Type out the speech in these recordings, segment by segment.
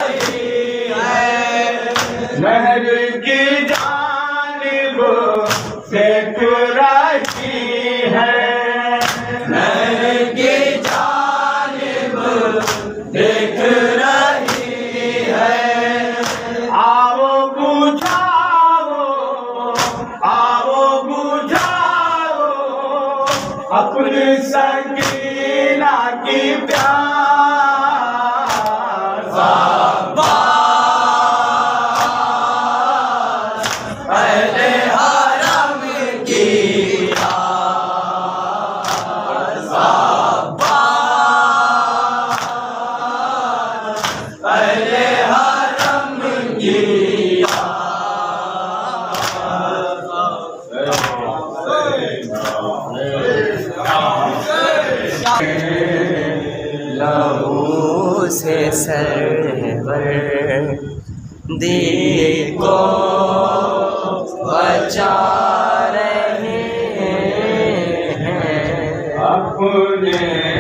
नहर की जानिब से रही है, नहर की जानिब देख रही है। आओ बुझाओ अपनी सकीना की प्यास। पहले हरम की पहले हरम की लहू से सरवर दिल को बचा रहे हैं, अपने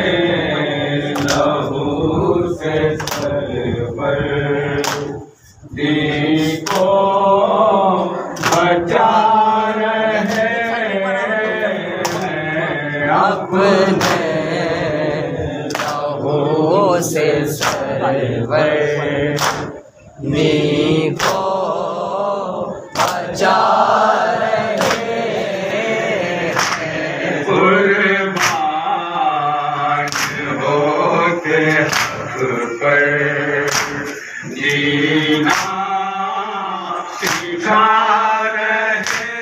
लहू से सरवर दिल को बचा रहे हैं। अपने लहू से सरवर दिल को बचा रहे हैं। कुर्बान होते हक पर जीना सिखा रहे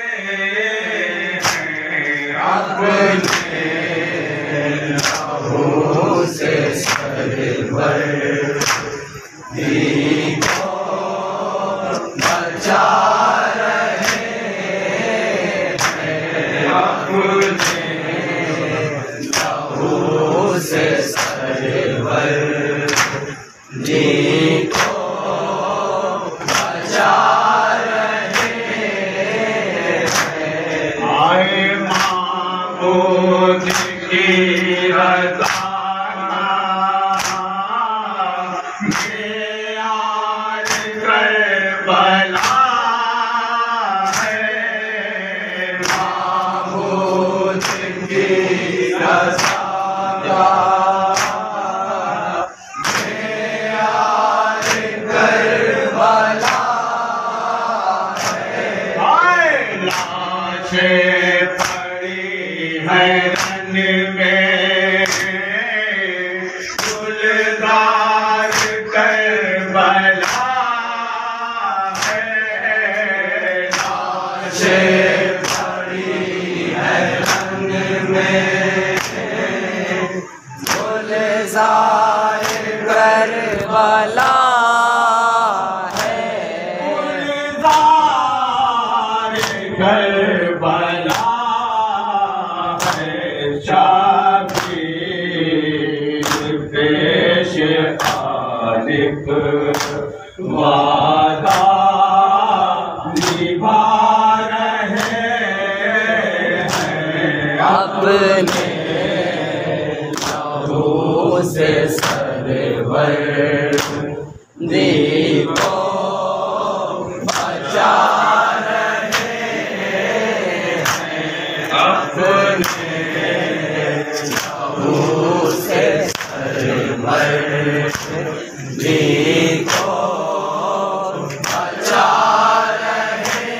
हैं। अपने लहू से सरवर दिल को बचा से सरवर दिल को बचा रहे हैं। आए माबूद की रज़ा में यार करबला है। माबूद की रज़ा पड़ी है रन में गुलजार करबला है। लाशें पड़ी है रन में गुलजार करबला करबला है। शाबीर पेश खालिक वादा निभा रहे हैं। अपने लहू से सरवर दिल को बचा से सरवर दिल को बचा रहे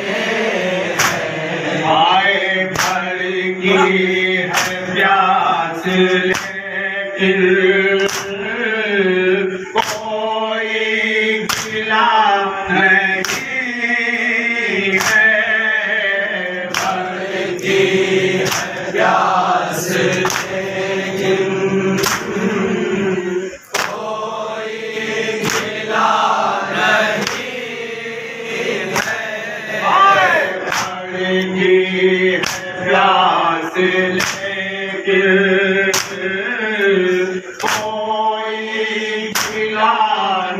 हैं। आए भर की है प्यास लेकिन कोई गिला नहीं है। भर की है प्यास प्यास लेकिन कोई खिला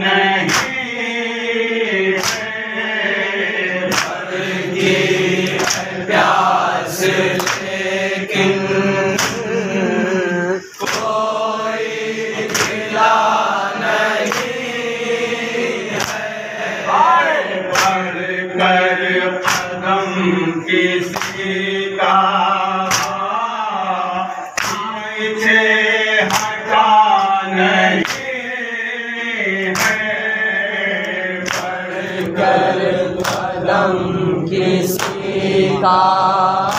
है कर कदम किसी का